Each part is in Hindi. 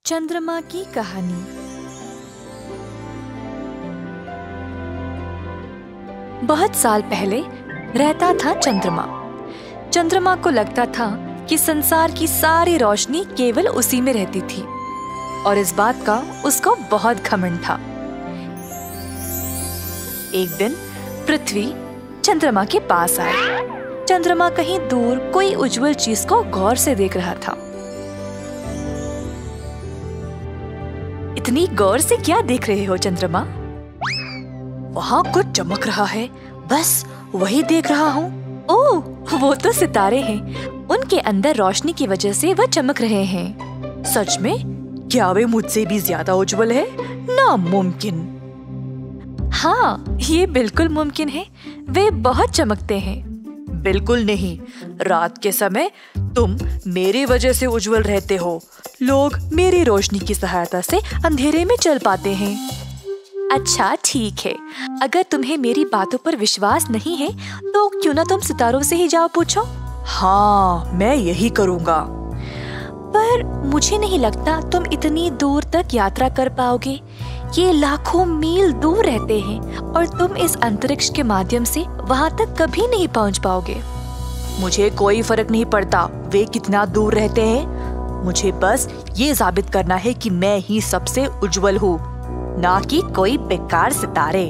चंद्रमा की कहानी। बहुत साल पहले रहता था चंद्रमा। चंद्रमा को लगता था कि संसार की सारी रोशनी केवल उसी में रहती थी और इस बात का उसको बहुत घमंड था। एक दिन पृथ्वी चंद्रमा के पास आया। चंद्रमा कहीं दूर कोई उज्जवल चीज को गौर से देख रहा था। इतनी गौर से क्या देख रहे हो चंद्रमा? वहाँ कुछ चमक रहा है, बस वही देख रहा हूँ। ओह, वो तो सितारे हैं। उनके अंदर रोशनी की वजह से वह चमक रहे हैं। सच में? क्या वे मुझसे भी ज्यादा उज्जवल है? नामुमकिन। हाँ, ये बिल्कुल मुमकिन है। वे बहुत चमकते हैं। बिल्कुल नहीं, रात के समय तुम मेरी वजह से उज्जवल रहते हो। लोग मेरी रोशनी की सहायता से अंधेरे में चल पाते हैं। अच्छा ठीक है, अगर तुम्हें मेरी बातों पर विश्वास नहीं है तो क्यों ना तुम सितारों से ही जाओ पूछो। हाँ, मैं यही करूँगा। पर मुझे नहीं लगता तुम इतनी दूर तक यात्रा कर पाओगे। ये लाखों मील दूर रहते हैं और तुम इस अंतरिक्ष के माध्यम से वहाँ तक कभी नहीं पहुँच पाओगे। मुझे कोई फर्क नहीं पड़ता वे कितना दूर रहते हैं। मुझे बस ये साबित करना है कि मैं ही सबसे उज्जवल हूँ, ना कि कोई बेकार सितारे।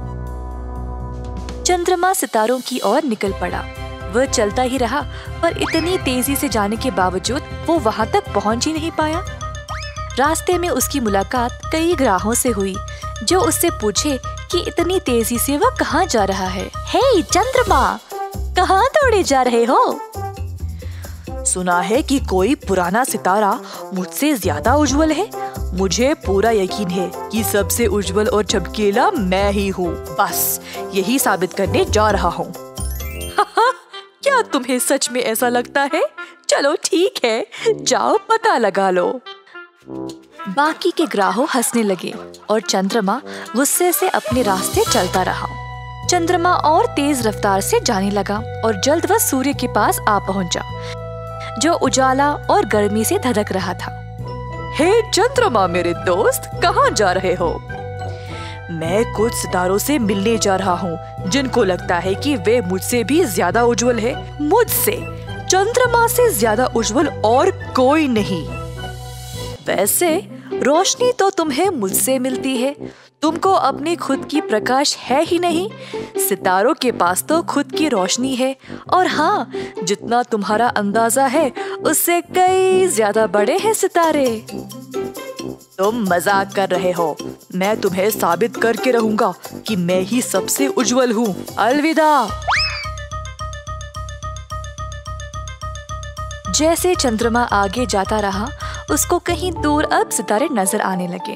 चंद्रमा सितारों की ओर निकल पड़ा। वह चलता ही रहा, पर इतनी तेजी से जाने के बावजूद वो वहाँ तक पहुँच ही नहीं पाया। रास्ते में उसकी मुलाकात कई ग्राहों से हुई, जो उससे पूछे कि इतनी तेजी से वह कहाँ जा रहा है। हे चंद्रमा, कहाँ दौड़े जा रहे हो? सुना है कि कोई पुराना सितारा मुझसे ज्यादा उज्जवल है। मुझे पूरा यकीन है कि सबसे उज्जवल और चमकीला मैं ही हूँ। बस यही साबित करने जा रहा हूँ। क्या तुम्हें सच में ऐसा लगता है? चलो ठीक है, जाओ पता लगा लो। बाकी के ग्राहों हंसने लगे और चंद्रमा गुस्से से अपने रास्ते चलता रहा। चंद्रमा और तेज रफ्तार से जाने लगा और जल्द वह सूर्य के पास आ पहुंचा, जो उजाला और गर्मी से धधक रहा था। हे चंद्रमा मेरे दोस्त, कहाँ जा रहे हो? मैं कुछ सितारों से मिलने जा रहा हूँ, जिनको लगता है कि वे मुझसे भी ज्यादा उज्जवल है। मुझसे, चंद्रमा से ज्यादा उज्जवल और कोई नहीं। वैसे रोशनी तो तुम्हें मुझसे मिलती है, तुमको अपनी खुद की प्रकाश है ही नहीं। सितारों के पास तो खुद की रोशनी है, और हाँ, जितना तुम्हारा अंदाजा है उससे कई ज्यादा बड़े हैं सितारे। तुम मजाक कर रहे हो। मैं तुम्हें साबित करके रहूंगा कि मैं ही सबसे उज्जवल हूँ। अलविदा। जैसे चंद्रमा आगे जाता रहा, उसको कहीं दूर अब सितारे नजर आने लगे।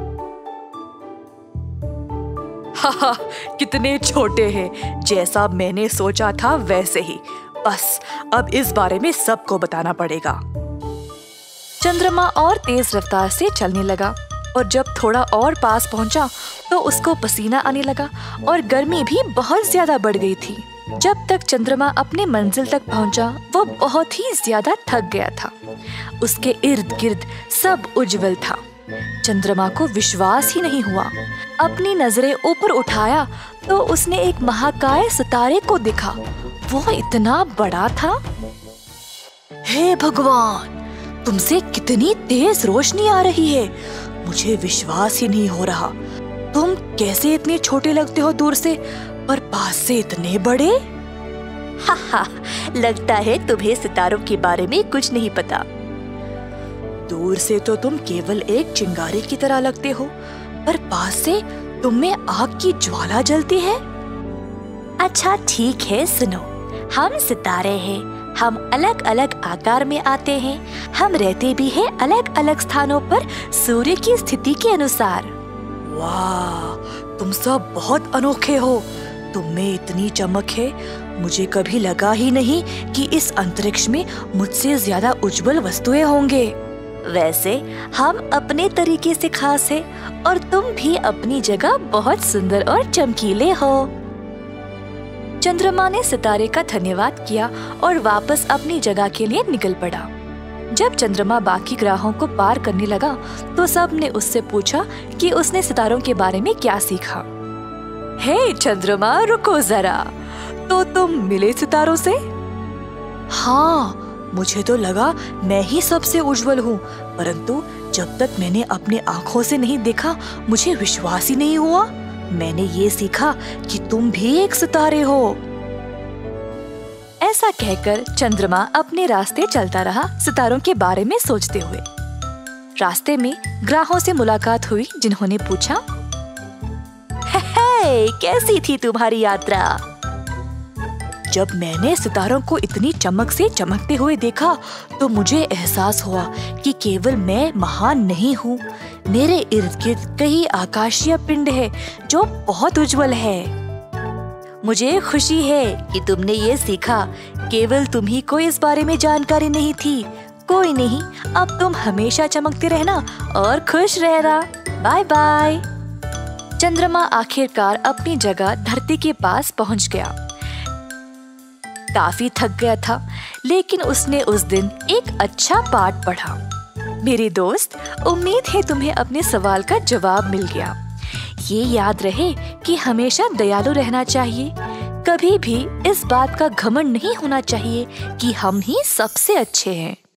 हाहा, कितने छोटे हैं। जैसा मैंने सोचा था वैसे ही। बस अब इस बारे में सबको बताना पड़ेगा। चंद्रमा और तेज रफ्तार से चलने लगा और जब थोड़ा और पास पहुंचा तो उसको पसीना आने लगा और गर्मी भी बहुत ज्यादा बढ़ गई थी। जब तक चंद्रमा अपने मंजिल तक पहुंचा, वो बहुत ही ज्यादा थक गया था। उसके इर्द गिर्द सब उज्जवल था। चंद्रमा को विश्वास ही नहीं हुआ। अपनी नजरें ऊपर उठाया तो उसने एक महाकाय सितारे को देखा। वो इतना बड़ा था। हे भगवान, तुमसे कितनी तेज रोशनी आ रही है। मुझे विश्वास ही नहीं हो रहा। तुम कैसे इतने छोटे लगते हो दूर से, पर पास से इतने बड़े? हा, लगता है तुम्हें सितारों के बारे में कुछ नहीं पता। दूर से तो तुम केवल एक चिंगारी की तरह लगते हो, पर पास से तुम में आग की ज्वाला जलती है। अच्छा ठीक है, सुनो। हम सितारे हैं। हम अलग अलग आकार में आते हैं। हम रहते भी हैं अलग अलग स्थानों पर सूर्य की स्थिति के अनुसार। वाह, तुम सब बहुत अनोखे हो। तुम में इतनी चमक है, मुझे कभी लगा ही नहीं कि इस अंतरिक्ष में मुझसे ज्यादा उज्जवल वस्तुएं होंगे। वैसे हम अपने तरीके से खास हैं और तुम भी अपनी जगह बहुत सुंदर और चमकीले हो। चंद्रमा ने सितारे का धन्यवाद किया और वापस अपनी जगह के लिए निकल पड़ा। जब चंद्रमा बाकी ग्रहों को पार करने लगा तो सब ने उससे पूछा कि उसने सितारों के बारे में क्या सीखा। हे चंद्रमा, रुको जरा, तो तुम मिले सितारों से? हाँ, मुझे तो लगा मैं ही सबसे उज्जवल हूँ, परंतु जब तक मैंने अपने आँखों से नहीं देखा मुझे विश्वास ही नहीं हुआ। मैंने ये सीखा कि तुम भी एक सितारे हो। ऐसा कहकर चंद्रमा अपने रास्ते चलता रहा, सितारों के बारे में सोचते हुए। रास्ते में ग्रहों से मुलाकात हुई, जिन्होंने पूछा, हे, कैसी थी तुम्हारी यात्रा? जब मैंने सितारों को इतनी चमक से चमकते हुए देखा तो मुझे एहसास हुआ कि केवल मैं महान नहीं हूँ, मेरे इर्द गिर्द कई आकाशीय पिंड है जो बहुत उज्जवल है। मुझे खुशी है कि तुमने ये सीखा, केवल तुम ही को इस बारे में जानकारी नहीं थी। कोई नहीं, अब तुम हमेशा चमकते रहना और खुश रहना। Bye bye. चंद्रमा आखिरकार अपनी जगह धरती के पास पहुंच गया। काफी थक गया था, लेकिन उसने उस दिन एक अच्छा पाठ पढ़ा। मेरे दोस्त, उम्मीद है तुम्हें अपने सवाल का जवाब मिल गया। ये याद रहे कि हमेशा दयालु रहना चाहिए। कभी भी इस बात का घमंड नहीं होना चाहिए कि हम ही सबसे अच्छे हैं।